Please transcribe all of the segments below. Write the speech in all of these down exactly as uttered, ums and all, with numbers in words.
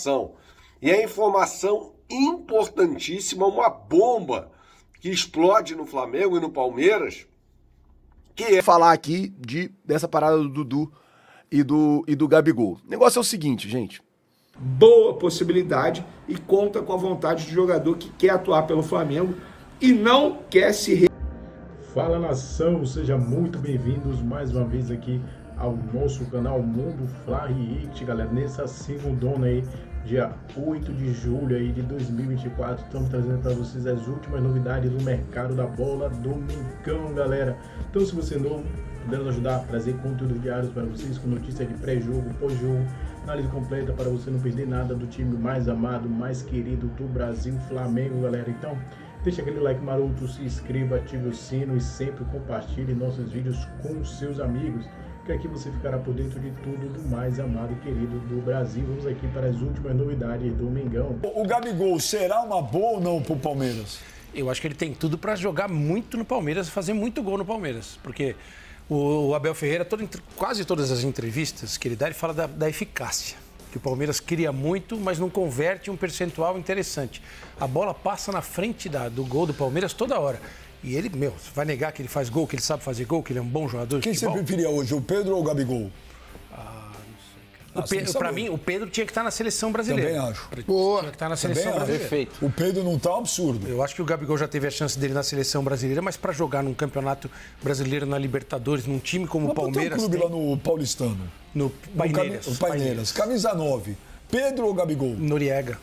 informação. E é informação importantíssima, uma bomba que explode no Flamengo e no Palmeiras, que é... falar aqui de, dessa parada do Dudu e do, e do Gabigol. O negócio é o seguinte, gente. Boa possibilidade e conta com a vontade de jogador que quer atuar pelo Flamengo e não quer se... Re... Fala, nação, sejam muito bem-vindos mais uma vez aqui ao nosso canal Mundo Fla React, galera. Nessa segundona aí, dia oito de julho aí de dois mil e vinte e quatro, estamos trazendo para vocês as últimas novidades do mercado da bola domingão, galera. Então, se você é novo, podendo ajudar a trazer conteúdo diários para vocês, com notícias de pré-jogo, pós-jogo, análise completa para você não perder nada do time mais amado, mais querido do Brasil, Flamengo, galera. Então, deixa aquele like maroto, se inscreva, ative o sino e sempre compartilhe nossos vídeos com seus amigos, que aqui você ficará por dentro de tudo do mais amado e querido do Brasil. Vamos aqui para as últimas novidades do Mengão. O Gabigol será uma boa ou não pro Palmeiras? Eu acho que ele tem tudo para jogar muito no Palmeiras e fazer muito gol no Palmeiras, porque o Abel Ferreira, todo, quase todas as entrevistas que ele dá, ele fala da, da eficácia. Que o Palmeiras queria muito, mas não converte um percentual interessante. A bola passa na frente da, do gol do Palmeiras toda hora. E ele, meu, vai negar que ele faz gol, que ele sabe fazer gol, que ele é um bom jogador de Quem futebol? você preferia hoje, o Pedro ou o Gabigol? Ah, não sei, cara. Para mim, o Pedro tinha que estar na seleção brasileira. Também acho. Boa. Tinha que estar na seleção Também brasileira. Perfeito. O Pedro não tá um absurdo. Eu acho que o Gabigol já teve a chance dele na seleção brasileira, mas para jogar num campeonato brasileiro, na Libertadores, num time como o Palmeiras... Tem um clube tem... lá no Paulistano. No Paineiras. No Cam... Paineiras. Camisa nove. Pedro ou Gabigol? Noriega.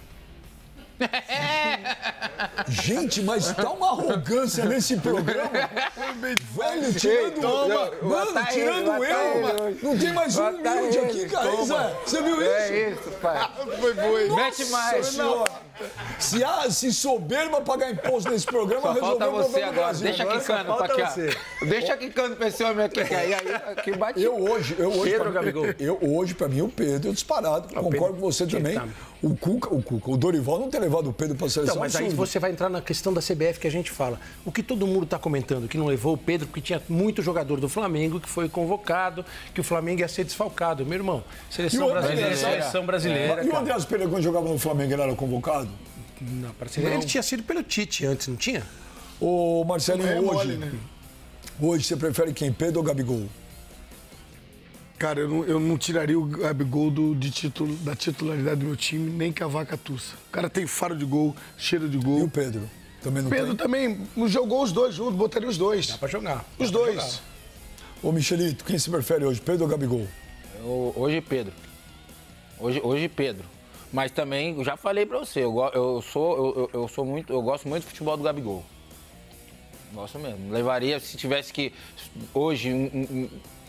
Gente, mas tá uma arrogância nesse programa. Velho, tirando, Toma, mano, tirando eu. Não tem mais um humilde aqui, cara. Você viu isso? É isso, pai. Foi bom. Mete mais. Se, há, se soberba pagar imposto nesse programa, só resolveu falta o você problema agora. Brasil. Deixa Agora quicando pra cá. Deixa quicando pra esse homem aqui. Que aí, aí, que bate. Eu hoje, eu hoje, Pedro pra, Gabigol. Eu hoje, pra mim, o Pedro é disparado. Não, Concordo Pedro, com você também. tá. O Cuca, o Cuca, o Dorival não ter levado o Pedro pra seleção. Não, mas aí você vai entrar na questão da C B F que a gente fala. O que todo mundo está comentando, que não levou o Pedro, porque tinha muito jogador do Flamengo que foi convocado, que o Flamengo ia ser desfalcado. Meu irmão, seleção brasileira, seleção brasileira. E o Andrés Pereira, quando jogava no Flamengo, ele era convocado? Não, parece que ele tinha sido pelo Tite antes, não tinha? Ô, Marcelinho, É hoje, mole, né? hoje você prefere quem, Pedro ou Gabigol? Cara, eu não, eu não tiraria o Gabigol do, de título, da titularidade do meu time, nem que a vaca tussa. O cara tem faro de gol, cheiro de gol. E o Pedro? Também não Pedro tem? também não jogou os dois juntos, botaria os dois. Dá pra jogar. Os Dá pra dois. jogar. Ô, Michelito, quem você prefere hoje, Pedro ou Gabigol? Eu, hoje, Pedro. Hoje, hoje, Pedro. Mas também, eu já falei pra você, eu, eu, sou, eu, eu, sou muito, eu gosto muito do futebol do Gabigol. Gosto mesmo. Levaria, se tivesse que, hoje, um, um,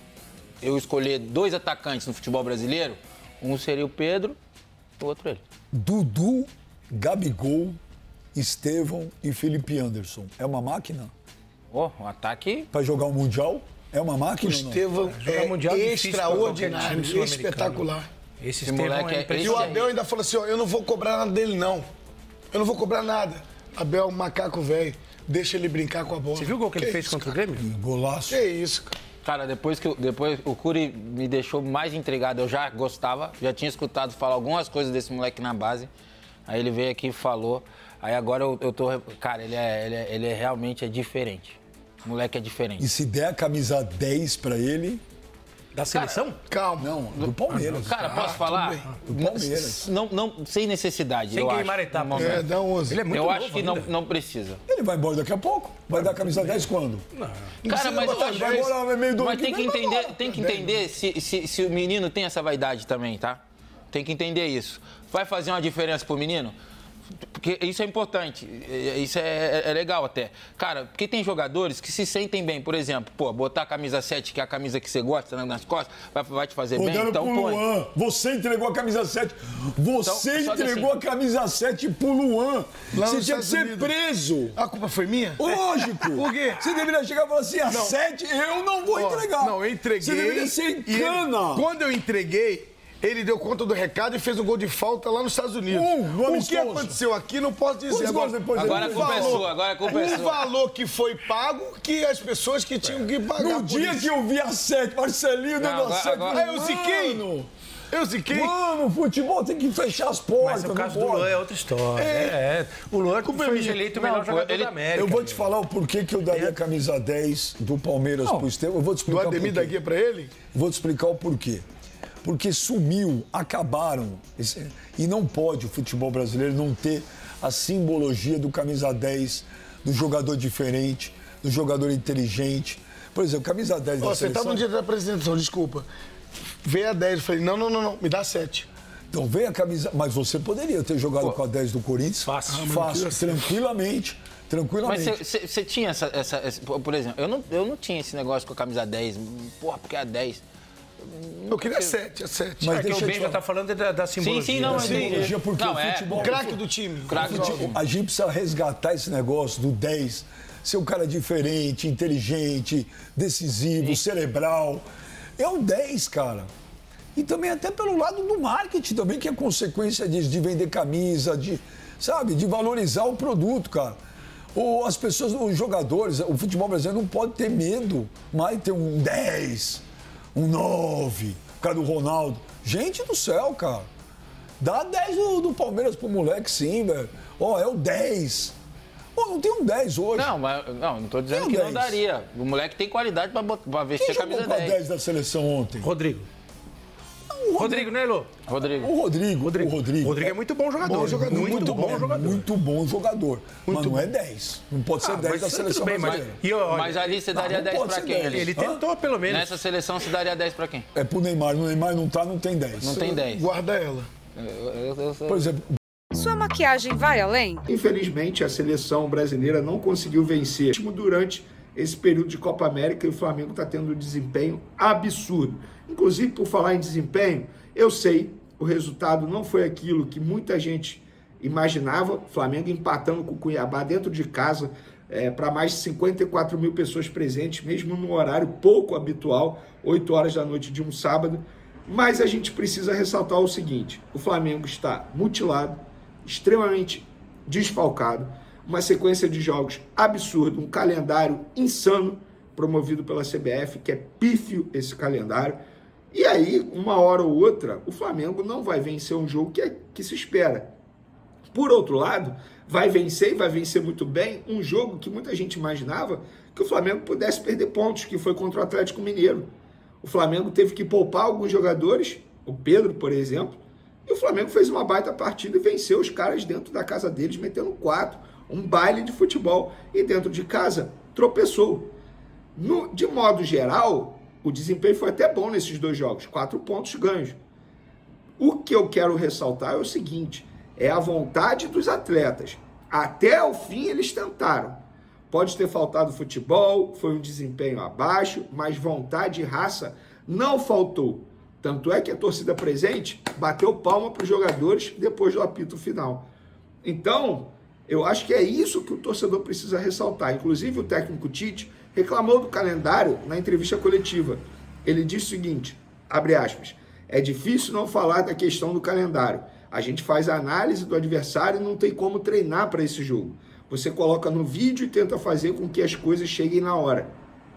eu escolher dois atacantes no futebol brasileiro, um seria o Pedro, o outro ele. Dudu, Gabigol, Estevão e Felipe Anderson. É uma máquina? Ó, oh, um ataque... Pra jogar um Mundial? É uma máquina O ou não? Estevão Jogar é mundial é difícil pra qualquer extraordinário, time sul-americano. espetacular. Esse Esse Estevão moleque é é- E o impressionante. Abel ainda falou assim, ó, eu não vou cobrar nada dele, não. Eu não vou cobrar nada. Abel, macaco velho, deixa ele brincar com a bola. Você viu o gol que, ele fez isso, contra cara? o Grêmio? Golaço. Que isso, cara. Cara, depois que eu- depois o Curi me deixou mais intrigado, eu já gostava, já tinha escutado falar algumas coisas desse moleque na base. Aí ele veio aqui e falou. Aí agora eu, eu tô... Cara, ele é, ele, é, ele é realmente é diferente. O moleque é diferente. E se der a camisa dez pra ele... Da seleção? Calma. Não, do Palmeiras. Cara, posso falar? Do Palmeiras. Não, não, sem necessidade, Sem eu queimar acho. etapa. no momento. É, dá onze. Ele é muito Eu novo acho que não, ainda. não precisa. Ele vai embora daqui a pouco. Vai dar a camisa dez quando? Cara, mas, botar mas, dez, é meio do mas ano tem que que vem, vai entender, embora. tem que entender se, se, se o menino tem essa vaidade também, tá? Tem que entender isso. Vai fazer uma diferença pro menino? Porque isso é importante, isso é, é legal até. Cara, porque tem jogadores que se sentem bem, por exemplo, pô, botar a camisa sete, que é a camisa que você gosta nas costas, vai, vai te fazer bem, Rodando então pro põe. Luan. Você entregou a camisa sete. Você Então, só que entregou assim- a camisa sete pro Luan. Lá Você nos tinha que Estados ser Unidos. preso. A culpa foi minha? Lógico. Por quê? Você deveria chegar e falar assim, a sete eu não vou Ó, entregar. Não, eu entreguei. Você deveria ser em e ele- cana. quando eu entreguei, ele deu conta do recado e fez um gol de falta lá nos Estados Unidos. Um, no o que amistoso. aconteceu aqui, não posso dizer. Quantos Agora, gols depois ele Agora a fez? culpa é valor- sua, agora a culpa é o sua. valor que foi pago, que as pessoas que tinham que pagar No por dia isso. que eu vi a sete, Marcelinho dando Não, a agora- sete. agora- Aí eu ziquei. Mano, Eu ziquei. Mano, o futebol tem que fechar as portas. Mas o não caso do pode. Luan é outra história. É, é. O Luan foi eleito o melhor Não, jogador ele- da América. Eu vou te meu. falar o porquê que eu daria a camisa dez do Palmeiras pro Estevão. Eu vou te Do explicar o Ademir porquê. daqui pra ele? Vou te explicar o porquê. Porque sumiu, acabaram. Esse- E não pode o futebol brasileiro não ter a simbologia do camisa dez, do jogador diferente, do jogador inteligente. Por exemplo, camisa dez da Ó, você tá seleção... no dia da apresentação, desculpa. Veio a dez, eu falei, não, não, não, não, me dá sete. Então vem a camisa... Mas você poderia ter jogado com a dez do Corinthians? Fácil. Ah, mas Fácil, não queria- tranquilamente. Tranquilamente. Mas você tinha essa, essa, essa- Por exemplo, eu não, eu não tinha esse negócio com a camisa dez. Porra, porque é a dez. Eu queria sete, a sete. Mas É que deixa o eu Ben te já falar. tá falando da, da simbologia. sim, não, A mas tem- simbologia, porque Não, o é. futebol... O craque do time. Craque do time. A gente precisa resgatar esse negócio do dez, ser um cara diferente, inteligente, decisivo, cerebral. É o dez, cara. E também até pelo lado do marketing também, que é consequência disso, de vender camisa, de, sabe, de valorizar o produto, cara. Ou as pessoas, os jogadores, o futebol brasileiro não pode ter medo mais de ter um dez, um nove, o cara do Ronaldo. Gente do céu, cara. Dá dez do, do Palmeiras pro moleque, sim, velho. Ó, é o dez. Pô, não tem um dez hoje. Não, mas não, não tô dizendo Tem o que não dez. daria. O moleque tem qualidade pra, bot- pra vestir Quem a jogou camisa com a dez. dez da seleção ontem? Rodrigo. O Rodrigo, né, Elô? Rodrigo. O Rodrigo. Rodrigo. O Rodrigo. Rodrigo é muito bom jogador. Bom jogador, muito, muito bom bom. jogador. Muito bom jogador. mas Muito não é dez. Não pode ser Ah, dez mas da tudo seleção bem, mas- brasileira. E olha, Mas ali você daria não dez pode pra ser quem? dez. Ali? ele tentou, pelo menos. Nessa seleção você daria dez pra quem? É pro Neymar. No Neymar não tá, não tem dez. Não tem dez. Guarda ela. Eu- eu- eu- eu- Por exemplo, Sua maquiagem vai além? Infelizmente, a seleção brasileira não conseguiu vencer mesmo durante esse período de Copa América e o Flamengo está tendo um desempenho absurdo. Inclusive, por falar em desempenho, eu sei, o resultado não foi aquilo que muita gente imaginava. O Flamengo empatando com o Cuiabá dentro de casa, é, para mais de cinquenta e quatro mil pessoas presentes, mesmo num horário pouco habitual, oito horas da noite de um sábado. Mas a gente precisa ressaltar o seguinte: o Flamengo está mutilado, extremamente desfalcado, uma sequência de jogos absurda, um calendário insano promovido pela C B F, que é pífio esse calendário. E aí, uma hora ou outra, o Flamengo não vai vencer um jogo que, é, que se espera. Por outro lado, vai vencer e vai vencer muito bem um jogo que muita gente imaginava que o Flamengo pudesse perder pontos, que foi contra o Atlético Mineiro. O Flamengo teve que poupar alguns jogadores, o Pedro, por exemplo, e o Flamengo fez uma baita partida e venceu os caras dentro da casa deles, metendo quatro, um baile de futebol. E dentro de casa, tropeçou. No, de modo geral, o desempenho foi até bom nesses dois jogos, quatro pontos ganhos. O que eu quero ressaltar é o seguinte: é a vontade dos atletas. Até o fim eles tentaram. Pode ter faltado futebol, foi um desempenho abaixo, mas vontade e raça não faltou. Tanto é que a torcida presente bateu palma para os jogadores depois do apito final. Então, eu acho que é isso que o torcedor precisa ressaltar. Inclusive, o técnico Tite reclamou do calendário na entrevista coletiva. Ele disse o seguinte, abre aspas, é difícil não falar da questão do calendário. A gente faz a análise do adversário e não tem como treinar para esse jogo. Você coloca no vídeo e tenta fazer com que as coisas cheguem na hora.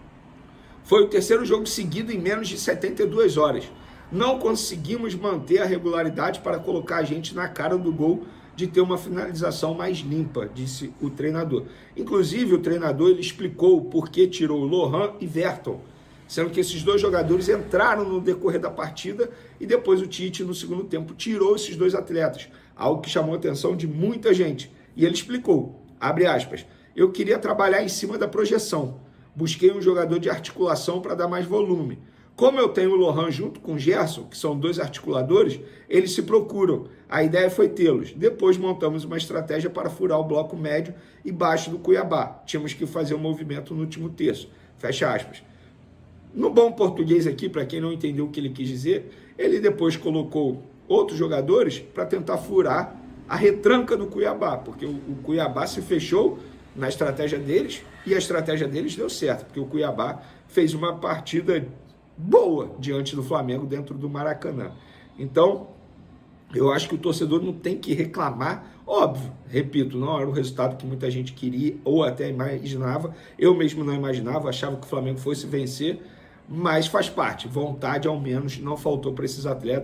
Foi o terceiro jogo seguido em menos de setenta e duas horas. Não conseguimos manter a regularidade para colocar a gente na cara do gol de ter uma finalização mais limpa, disse o treinador. Inclusive, o treinador ele explicou por que tirou Lohan e Verton, sendo que esses dois jogadores entraram no decorrer da partida e depois o Tite, no segundo tempo, tirou esses dois atletas, algo que chamou a atenção de muita gente. E ele explicou, abre aspas, eu queria trabalhar em cima da projeção, busquei um jogador de articulação para dar mais volume. Como eu tenho o Lohan junto com o Gerson, que são dois articuladores, eles se procuram. A ideia foi tê-los. Depois montamos uma estratégia para furar o bloco médio e baixo do Cuiabá. Tínhamos que fazer um movimento no último terço. Fecha aspas. No bom português aqui, para quem não entendeu o que ele quis dizer, ele depois colocou outros jogadores para tentar furar a retranca do Cuiabá, porque o, o Cuiabá se fechou na estratégia deles e a estratégia deles deu certo, porque o Cuiabá fez uma partida boa diante do Flamengo dentro do Maracanã. Então, eu acho que o torcedor não tem que reclamar. Óbvio, repito, não era o resultado que muita gente queria ou até imaginava. Eu mesmo não imaginava, achava que o Flamengo fosse vencer, mas faz parte. Vontade, ao menos, não faltou para esses atletas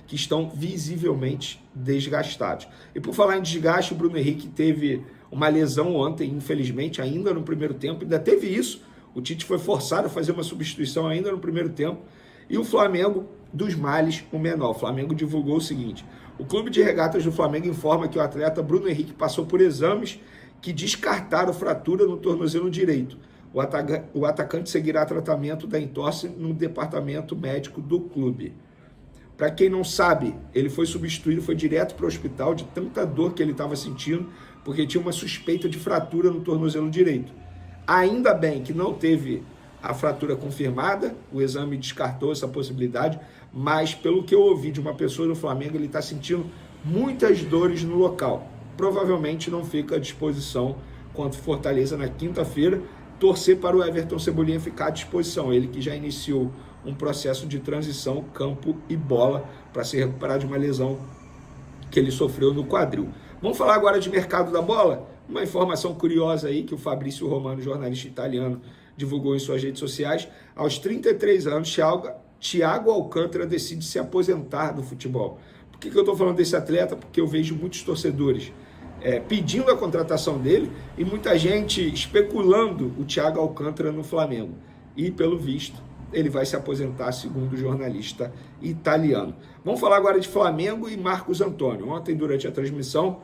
que estão visivelmente desgastados. E por falar em desgaste, o Bruno Henrique teve uma lesão ontem, infelizmente, ainda no primeiro tempo, ainda teve isso. O Tite foi forçado a fazer uma substituição ainda no primeiro tempo. E o Flamengo, dos males, o menor. O Flamengo divulgou o seguinte: o Clube de Regatas do Flamengo informa que o atleta Bruno Henrique passou por exames que descartaram fratura no tornozelo direito. O, ataca o atacante seguirá tratamento da entorse no departamento médico do clube. Para quem não sabe, ele foi substituído, foi direto para o hospital de tanta dor que ele estava sentindo, porque tinha uma suspeita de fratura no tornozelo direito. Ainda bem que não teve a fratura confirmada, o exame descartou essa possibilidade, mas pelo que eu ouvi de uma pessoa do Flamengo, ele está sentindo muitas dores no local. Provavelmente não fica à disposição contra o Fortaleza na quinta-feira. Torcer para o Everton Cebolinha ficar à disposição, ele que já iniciou um processo de transição campo e bola para se recuperar de uma lesão que ele sofreu no quadril. Vamos falar agora de mercado da bola? Uma informação curiosa aí que o Fabrício Romano, jornalista italiano, divulgou em suas redes sociais. Aos trinta e três anos, Thiago Alcântara decide se aposentar do futebol. Por que, que eu estou falando desse atleta? Porque eu vejo muitos torcedores é, pedindo a contratação dele e muita gente especulando o Thiago Alcântara no Flamengo. E, pelo visto, ele vai se aposentar, segundo o jornalista italiano. Vamos falar agora de Flamengo e Marcos Antônio. Ontem, durante a transmissão,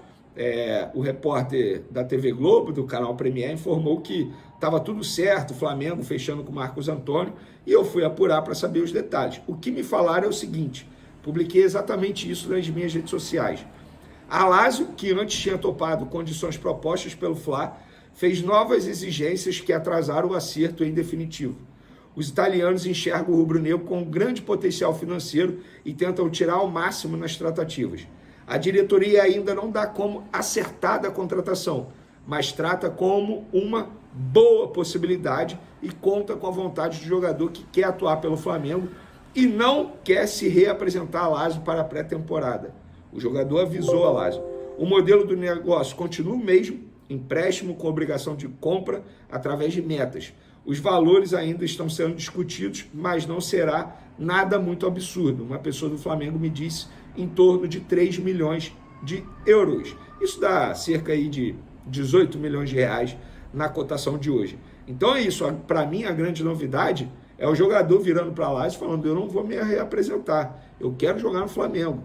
é, o repórter da T V Globo, do canal Premier, informou que estava tudo certo, o Flamengo fechando com o Marcos Antônio, e eu fui apurar para saber os detalhes. O que me falaram é o seguinte: publiquei exatamente isso nas minhas redes sociais. A Lazio, que antes tinha topado condições propostas pelo Fla, fez novas exigências que atrasaram o acerto em definitivo. Os italianos enxergam o rubro-negro com um grande potencial financeiro e tentam tirar o máximo nas tratativas. A diretoria ainda não dá como acertada a contratação, mas trata como uma boa possibilidade e conta com a vontade do jogador que quer atuar pelo Flamengo e não quer se reapresentar a Lazio para a pré-temporada. O jogador avisou a Lazio. O modelo do negócio continua o mesmo, empréstimo com obrigação de compra através de metas. Os valores ainda estão sendo discutidos, mas não será nada muito absurdo. Uma pessoa do Flamengo me disse em torno de três milhões de euros. Isso dá cerca aí de dezoito milhões de reais na cotação de hoje. Então é isso. Para mim, a grande novidade é o jogador virando para lá e falando: eu não vou me reapresentar, eu quero jogar no Flamengo.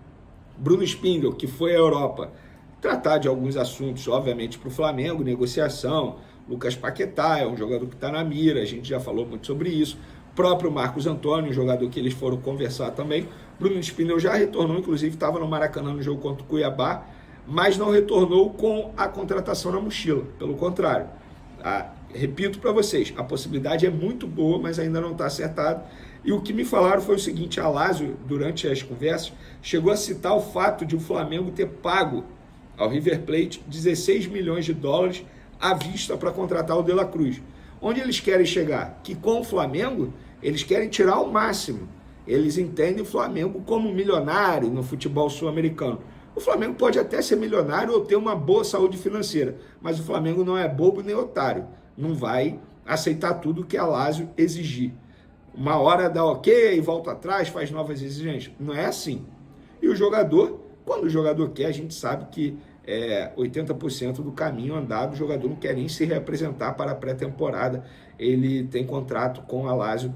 Bruno Spindel, que foi à Europa tratar de alguns assuntos, obviamente, para o Flamengo, negociação. Lucas Paquetá é um jogador que está na mira, a gente já falou muito sobre isso. Próprio Marcos Antônio, um jogador que eles foram conversar também. Bruno Spindel já retornou, inclusive estava no Maracanã no jogo contra o Cuiabá, mas não retornou com a contratação na mochila. Pelo contrário, ah, repito para vocês, a possibilidade é muito boa, mas ainda não está acertada. E o que me falaram foi o seguinte: a Lazio, durante as conversas, chegou a citar o fato de o Flamengo ter pago ao River Plate dezesseis milhões de dólares à vista para contratar o De La Cruz. Onde eles querem chegar? Que com o Flamengo, eles querem tirar o máximo. Eles entendem o Flamengo como milionário no futebol sul-americano. O Flamengo pode até ser milionário ou ter uma boa saúde financeira, mas o Flamengo não é bobo nem otário. Não vai aceitar tudo que a Lazio exigir. Uma hora dá ok e volta atrás, faz novas exigências. Não é assim. E o jogador, quando o jogador quer, a gente sabe que é oitenta por cento do caminho andado, o jogador não quer nem se reapresentar para a pré-temporada. Ele tem contrato com a Lazio,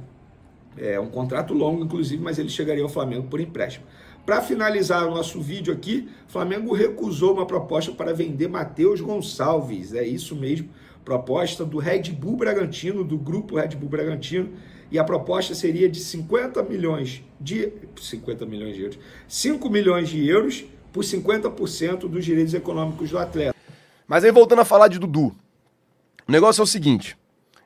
é um contrato longo, inclusive, mas ele chegaria ao Flamengo por empréstimo. Para finalizar o nosso vídeo aqui, o Flamengo recusou uma proposta para vender Matheus Gonçalves. É isso mesmo, proposta do Red Bull Bragantino, do grupo Red Bull Bragantino, e a proposta seria de cinquenta milhões de cinquenta milhões de euros, cinco milhões de euros por cinquenta por cento dos direitos econômicos do atleta. Mas aí, voltando a falar de Dudu, o negócio é o seguinte,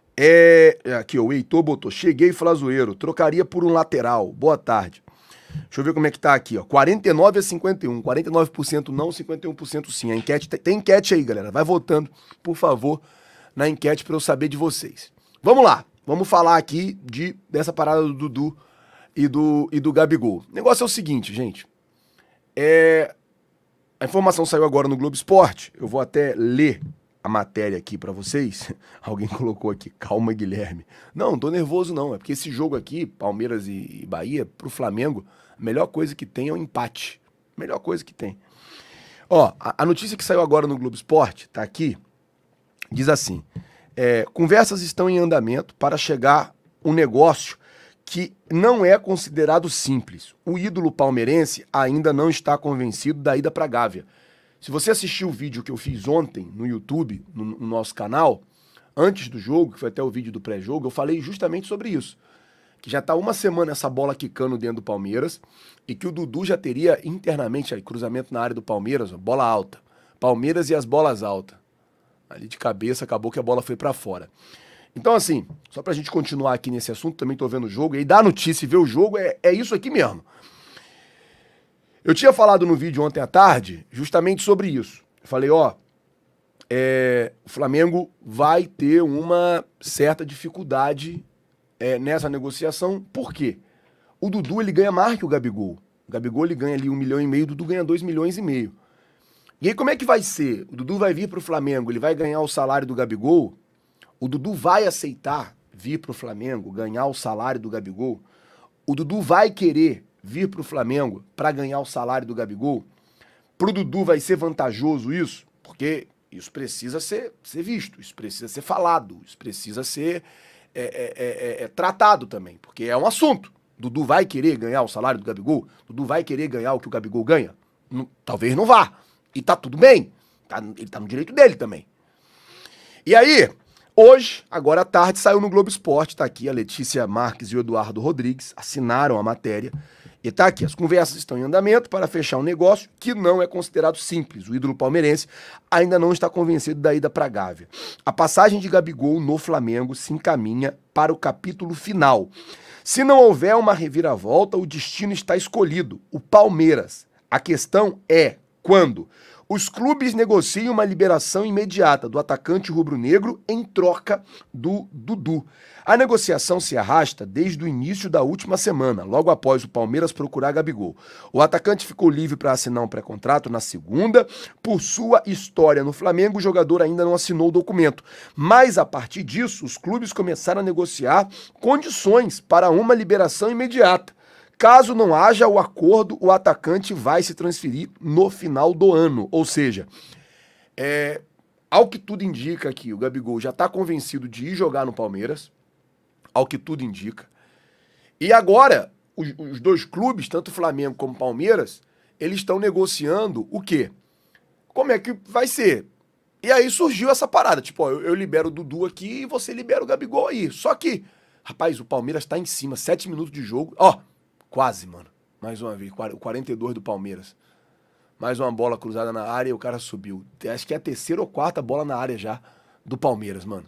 é... aqui ó, o Heitor botou: cheguei flazoeiro, trocaria por um lateral, boa tarde. Deixa eu ver como é que tá aqui, ó, quarenta e nove a cinquenta e um, quarenta e nove por cento não, cinquenta e um por cento sim. A enquete, tem, tem enquete aí, galera, vai votando, por favor, na enquete para eu saber de vocês. Vamos lá, vamos falar aqui de, dessa parada do Dudu e do, e do Gabigol. O negócio é o seguinte, gente, é... a informação saiu agora no Globo Esporte, eu vou até ler a a matéria aqui pra vocês, alguém colocou aqui, calma, Guilherme. Não, não tô nervoso não, é porque esse jogo aqui, Palmeiras e, e Bahia, pro Flamengo, a melhor coisa que tem é o empate. Melhor coisa que tem. Ó, a, a notícia que saiu agora no Globo Esporte, tá aqui, diz assim, é, conversas estão em andamento para chegar um negócio que não é considerado simples. O ídolo palmeirense ainda não está convencido da ida pra Gávea. Se você assistiu o vídeo que eu fiz ontem no YouTube, no, no nosso canal, antes do jogo, que foi até o vídeo do pré-jogo, eu falei justamente sobre isso. Que já tá uma semana essa bola quicando dentro do Palmeiras e que o Dudu já teria internamente aí, cruzamento na área do Palmeiras, ó, bola alta. Palmeiras e as bolas altas. Ali de cabeça, acabou que a bola foi pra fora. Então assim, só pra gente continuar aqui nesse assunto, também tô vendo o jogo, e aí dar notícia e ver o jogo é, é isso aqui mesmo. Eu tinha falado no vídeo ontem à tarde justamente sobre isso. Eu falei, ó, é, o Flamengo vai ter uma certa dificuldade é, nessa negociação. Por quê? O Dudu, ele ganha mais que o Gabigol. O Gabigol, ele ganha ali um milhão e meio, o Dudu ganha dois milhões e meio. E aí como é que vai ser? O Dudu vai vir pro Flamengo, ele vai ganhar o salário do Gabigol? O Dudu vai aceitar vir pro Flamengo, ganhar o salário do Gabigol? O Dudu vai querer vir pro Flamengo para ganhar o salário do Gabigol? Pro Dudu vai ser vantajoso isso? Porque isso precisa ser, ser visto, isso precisa ser falado, isso precisa ser é, é, é, é, tratado também, porque é um assunto. Dudu vai querer ganhar o salário do Gabigol? Dudu vai querer ganhar o que o Gabigol ganha? Não, talvez não vá. E tá tudo bem. Tá, ele tá no direito dele também. E aí, hoje, agora à tarde, saiu no Globo Esporte, tá aqui a Letícia Marques e o Eduardo Rodrigues, assinaram a matéria. E tá aqui, as conversas estão em andamento para fechar um negócio que não é considerado simples. O ídolo palmeirense ainda não está convencido da ida para Gávea. A passagem de Gabigol no Flamengo se encaminha para o capítulo final. Se não houver uma reviravolta, o destino está escolhido, o Palmeiras. A questão é quando os clubes negociam uma liberação imediata do atacante rubro-negro em troca do Dudu. A negociação se arrasta desde o início da última semana, logo após o Palmeiras procurar Gabigol. O atacante ficou livre para assinar um pré-contrato na segunda. Por sua história no Flamengo, o jogador ainda não assinou o documento. Mas, a partir disso, os clubes começaram a negociar condições para uma liberação imediata. Caso não haja o acordo, o atacante vai se transferir no final do ano. Ou seja, é, ao que tudo indica aqui, o Gabigol já está convencido de ir jogar no Palmeiras, ao que tudo indica. E agora, os, os dois clubes, tanto Flamengo como Palmeiras, eles estão negociando o quê? Como é que vai ser? E aí surgiu essa parada, tipo, ó, eu, eu libero o Dudu aqui e você libera o Gabigol aí. Só que, rapaz, o Palmeiras tá em cima, sete minutos de jogo, ó, quase, mano. Mais uma vez, quarenta e dois do Palmeiras. Mais uma bola cruzada na área e o cara subiu. Acho que é a terceira ou quarta bola na área já do Palmeiras, mano.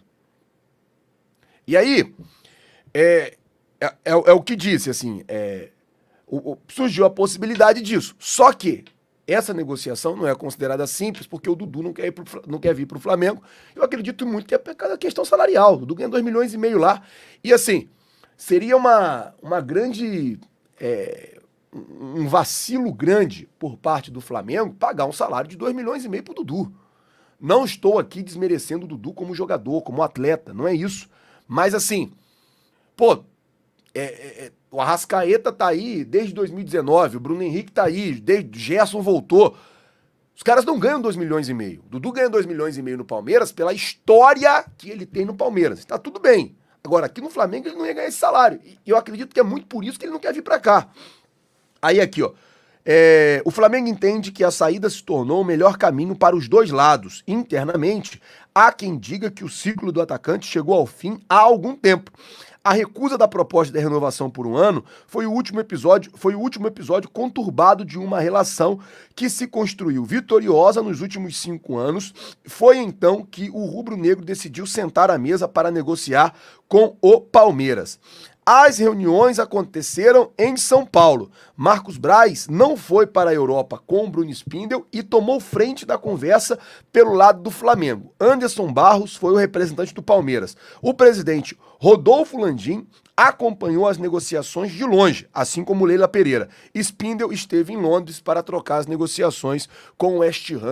E aí, é, é, é, é o que disse, assim, é, o, o, surgiu a possibilidade disso. Só que essa negociação não é considerada simples porque o Dudu não quer, ir pro, não quer vir pro Flamengo. Eu acredito muito que é por causa da questão salarial. O Dudu ganha dois milhões e meio lá. E assim, seria uma, uma grande... É, um vacilo grande por parte do Flamengo pagar um salário de dois milhões e meio pro Dudu. Não estou aqui desmerecendo o Dudu como jogador, como atleta, não é isso. Mas assim, pô, é, é, o Arrascaeta tá aí desde dois mil e dezenove, o Bruno Henrique tá aí, desde o Gerson voltou. Os caras não ganham dois milhões e meio. O Dudu ganha dois milhões e meio no Palmeiras pela história que ele tem no Palmeiras. Tá tudo bem. Agora, aqui no Flamengo ele não ia ganhar esse salário. E eu acredito que é muito por isso que ele não quer vir pra cá. Aí aqui, ó. É, o Flamengo entende que a saída se tornou o melhor caminho para os dois lados. Internamente, há quem diga que o ciclo do atacante chegou ao fim há algum tempo. A recusa da proposta de renovação por um ano foi o último episódio, foi o último episódio conturbado de uma relação que se construiu vitoriosa nos últimos cinco anos. Foi então que o rubro-negro decidiu sentar à mesa para negociar com o Palmeiras. As reuniões aconteceram em São Paulo. Marcos Braz não foi para a Europa com o Bruno Spindel e tomou frente da conversa pelo lado do Flamengo. Anderson Barros foi o representante do Palmeiras. O presidente Rodolfo Landim acompanhou as negociações de longe, assim como Leila Pereira. Spindel esteve em Londres para trocar as negociações com o West Ham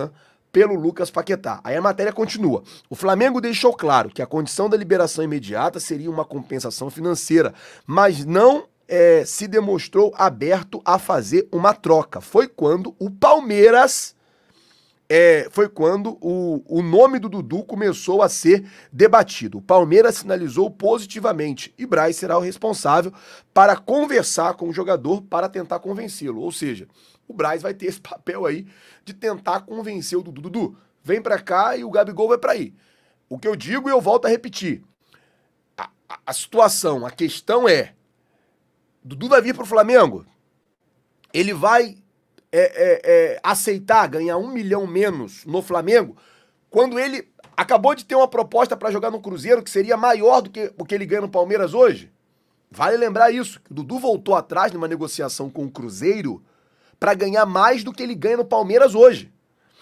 pelo Lucas Paquetá. Aí a matéria continua. O Flamengo deixou claro que a condição da liberação imediata seria uma compensação financeira, mas não é, se demonstrou aberto a fazer uma troca. Foi quando o Palmeiras... É, foi quando o, o nome do Dudu começou a ser debatido. O Palmeiras sinalizou positivamente e Braz será o responsável para conversar com o jogador para tentar convencê-lo. Ou seja, o Braz vai ter esse papel aí de tentar convencer o Dudu. Dudu, vem pra cá e o Gabigol vai pra aí. O que eu digo e eu volto a repetir. A, a, a situação, a questão é, Dudu vai vir pro Flamengo, ele vai... É, é, é, aceitar ganhar um milhão menos no Flamengo, quando ele acabou de ter uma proposta para jogar no Cruzeiro que seria maior do que o que ele ganha no Palmeiras hoje? Vale lembrar isso, que o Dudu voltou atrás numa negociação com o Cruzeiro para ganhar mais do que ele ganha no Palmeiras hoje.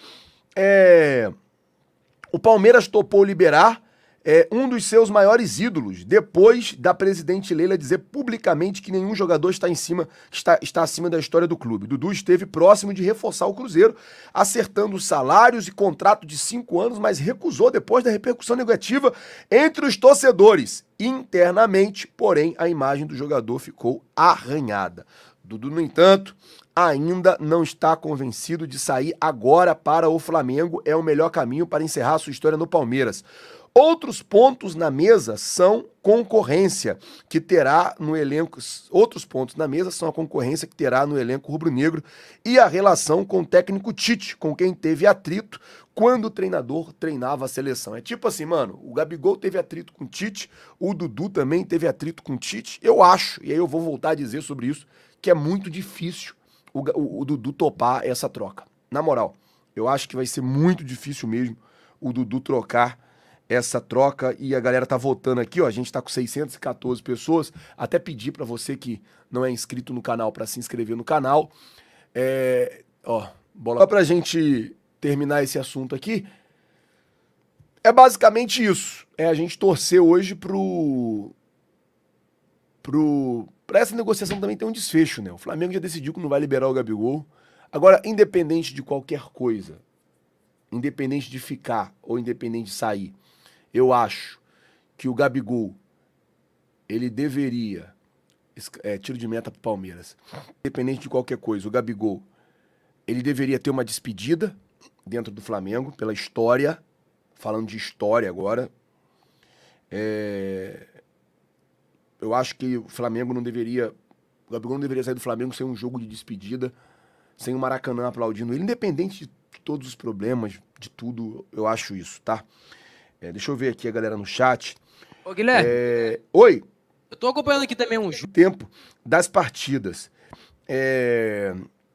É... O Palmeiras topou liberar é, um dos seus maiores ídolos, depois da presidente Leila dizer publicamente que nenhum jogador está, em cima, está, está acima da história do clube. Dudu esteve próximo de reforçar o Cruzeiro, acertando salários e contrato de cinco anos, mas recusou depois da repercussão negativa entre os torcedores. Internamente, porém, a imagem do jogador ficou arranhada. Dudu, no entanto, ainda não está convencido de sair agora para o Flamengo. É o melhor caminho para encerrar sua história no Palmeiras. Outros pontos na mesa são concorrência que terá no elenco. Outros pontos na mesa são a concorrência que terá no elenco rubro-negro e a relação com o técnico Tite, com quem teve atrito quando o treinador treinava a seleção. É tipo assim, mano, o Gabigol teve atrito com o Tite, o Dudu também teve atrito com o Tite. Eu acho, e aí eu vou voltar a dizer sobre isso, que é muito difícil o, o, o Dudu topar essa troca. Na moral, eu acho que vai ser muito difícil mesmo o Dudu trocar essa troca, e a galera tá votando aqui, ó, a gente tá com seiscentas e quatorze pessoas, até pedir pra você que não é inscrito no canal pra se inscrever no canal. É, ó, bola. Só pra gente terminar esse assunto aqui, é basicamente isso, é a gente torcer hoje pro... pro... pra essa negociação também ter um desfecho, né? O Flamengo já decidiu que não vai liberar o Gabigol. Agora, independente de qualquer coisa, independente de ficar ou independente de sair, eu acho que o Gabigol, ele deveria, é, tiro de meta pro Palmeiras, independente de qualquer coisa, o Gabigol, ele deveria ter uma despedida dentro do Flamengo, pela história, falando de história agora. É, eu acho que o Flamengo não deveria, o Gabigol não deveria sair do Flamengo sem um jogo de despedida, sem o Maracanã aplaudindo ele, independente de todos os problemas, de tudo, eu acho isso, tá? É, deixa eu ver aqui a galera no chat. Ô, Guilherme. É... Oi. Eu tô acompanhando aqui também um jogo. Tempo das partidas. É...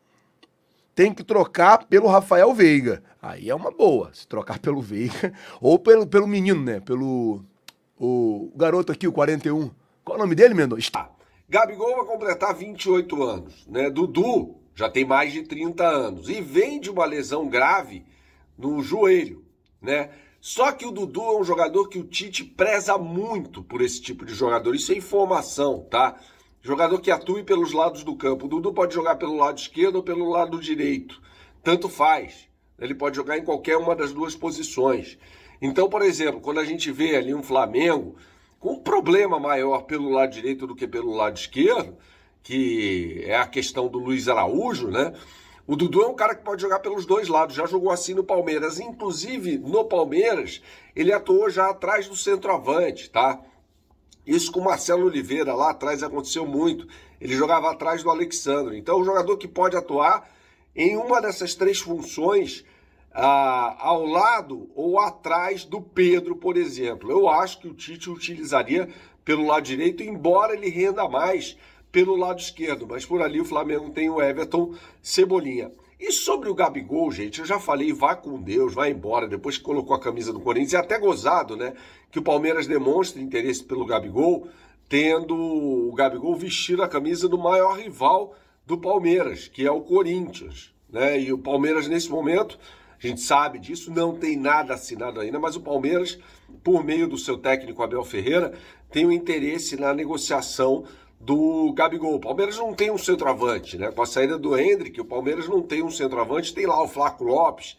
Tem que trocar pelo Rafael Veiga. Aí é uma boa, se trocar pelo Veiga. Ou pelo, pelo menino, né? Pelo o garoto aqui, o quarenta e um. Qual é o nome dele, Mendonça? Está. Gabigol vai completar vinte e oito anos, né? Dudu já tem mais de trinta anos e vem de uma lesão grave no joelho, né? Só que o Dudu é um jogador que o Tite preza muito por esse tipo de jogador. Isso é informação, tá? Jogador que atue pelos lados do campo. O Dudu pode jogar pelo lado esquerdo ou pelo lado direito. Tanto faz. Ele pode jogar em qualquer uma das duas posições. Então, por exemplo, quando a gente vê ali um Flamengo com um problema maior pelo lado direito do que pelo lado esquerdo, que é a questão do Luiz Araújo, né? O Dudu é um cara que pode jogar pelos dois lados, já jogou assim no Palmeiras. Inclusive, no Palmeiras, ele atuou já atrás do centroavante, tá? Isso com o Marcelo Oliveira, lá atrás aconteceu muito. Ele jogava atrás do Alexandre. Então, é um jogador que pode atuar em uma dessas três funções, ah, ao lado ou atrás do Pedro, por exemplo. Eu acho que o Tite utilizaria pelo lado direito, embora ele renda mais pelo lado esquerdo, mas por ali o Flamengo tem o Everton, Cebolinha. E sobre o Gabigol, gente, eu já falei, vá com Deus, vai embora, depois que colocou a camisa do Corinthians, é até gozado, né, que o Palmeiras demonstre interesse pelo Gabigol, tendo o Gabigol vestir a camisa do maior rival do Palmeiras, que é o Corinthians, né, e o Palmeiras nesse momento, a gente sabe disso, não tem nada assinado ainda, mas o Palmeiras, por meio do seu técnico Abel Ferreira, tem um interesse na negociação do Gabigol. O Palmeiras não tem um centroavante, né? Com a saída do Hendrick, o Palmeiras não tem um centroavante, tem lá o Flaco Lopes,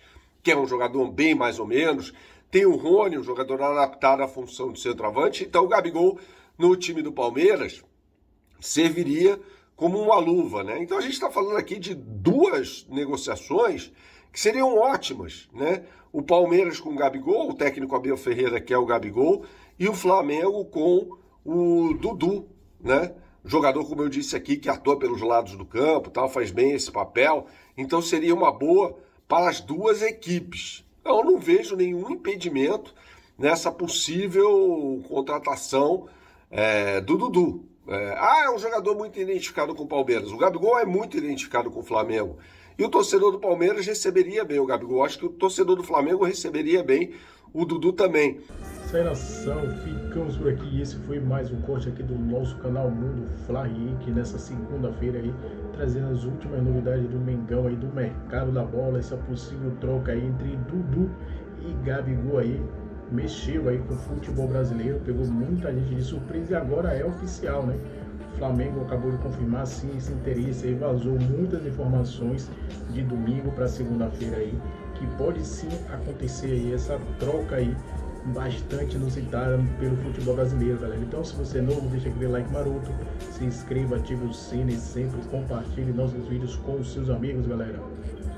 que é um jogador bem mais ou menos. Tem o Rony, um jogador adaptado à função de centroavante. Então o Gabigol, no time do Palmeiras, serviria como uma luva, né? Então a gente está falando aqui de duas negociações que seriam ótimas, né? O Palmeiras com o Gabigol, o técnico Abel Ferreira quer o Gabigol, e o Flamengo com o Dudu, né? Jogador, como eu disse aqui, que atua pelos lados do campo, tal, faz bem esse papel. Então seria uma boa para as duas equipes. Então, eu não vejo nenhum impedimento nessa possível contratação é, do Dudu. É, ah, é um jogador muito identificado com o Palmeiras. O Gabigol é muito identificado com o Flamengo. E o torcedor do Palmeiras receberia bem o Gabigol. Acho que o torcedor do Flamengo receberia bem o Dudu também. Isso aí, nação, ficamos por aqui. Esse foi mais um corte aqui do nosso canal Mundo Fla Henrique, nessa segunda-feira aí, trazendo as últimas novidades do Mengão aí, do mercado da bola, essa possível troca aí entre Dudu e Gabigol aí. Mexeu aí com o futebol brasileiro, pegou muita gente de surpresa e agora é oficial, né? O Flamengo acabou de confirmar sim esse interesse aí, vazou muitas informações de domingo para segunda-feira aí, que pode sim acontecer aí essa troca aí bastante inusitada pelo futebol brasileiro, galera. Então, se você é novo, deixa aquele like maroto, se inscreva, ative o sino e sempre compartilhe nossos vídeos com os seus amigos, galera.